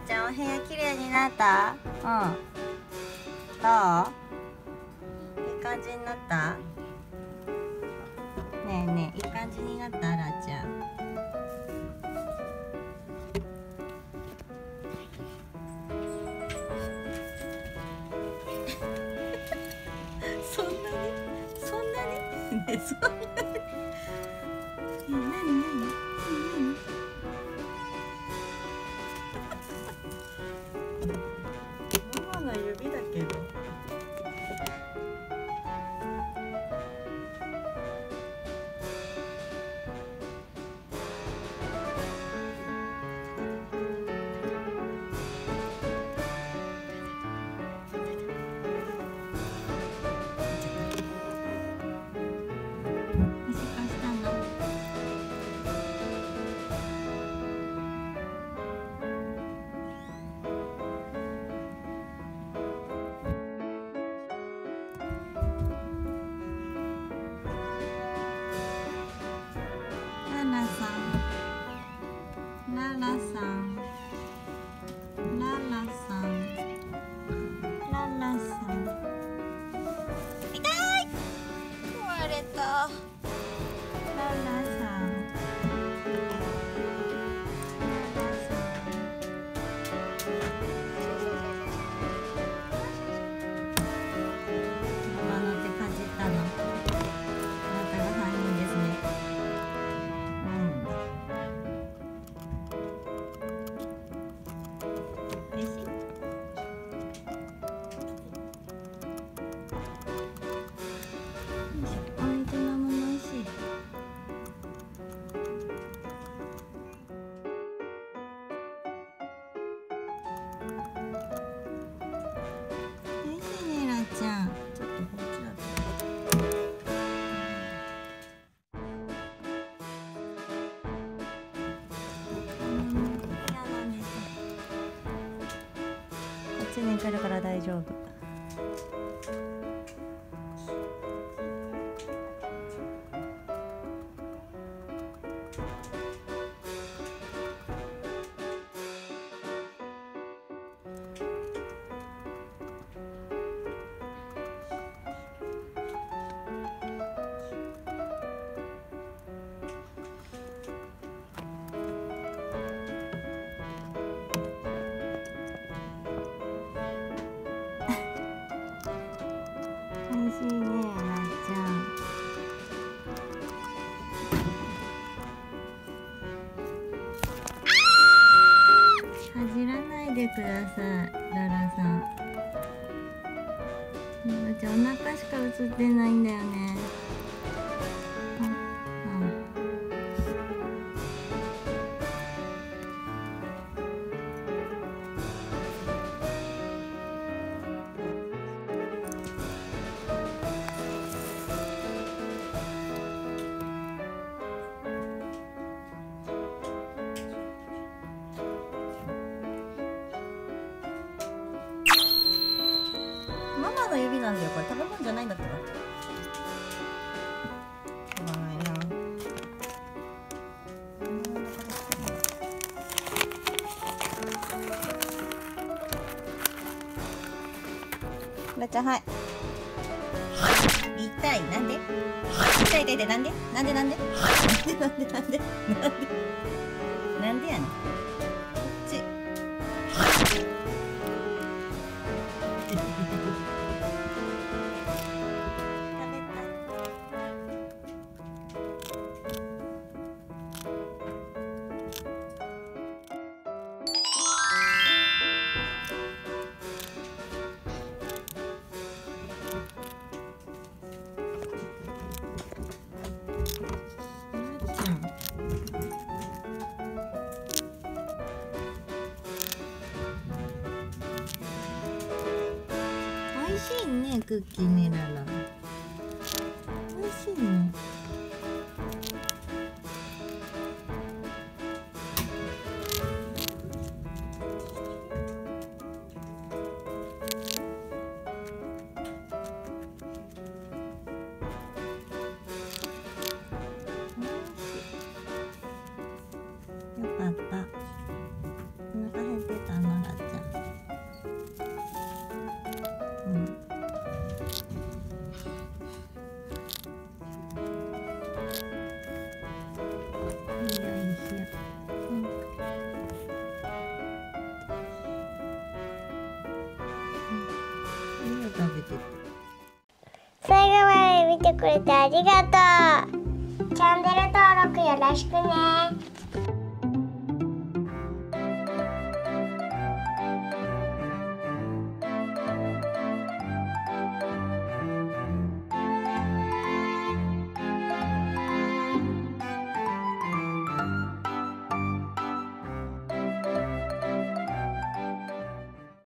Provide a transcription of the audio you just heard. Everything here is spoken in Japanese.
ちゃんお部屋綺麗になった？うん。どう？いい感じになった？ねえねえ、いい感じになった？らちゃん。そんなに？そんなに？ねえ、そんなに？ねえ、なになに？なになに？ママの指だけど。こっちに来るから大丈夫。美味しいね、なっちゃん。恥じらないでください、ララさん。なっちゃん、お腹しか映ってないんだよね。ママの指なんだよ、これ食べ物じゃないんだったら。しょうがないな。ラちゃん、はい。痛い、なんで？痛い痛い痛い、なんで？なんでなんで？なんでなんで？なんでやねん。こっち。美味しいね、クッキーね、ララ。美味しいね。よかった。お腹減ってたな。 てくれてありがとう。チャンネル登録よろしくね。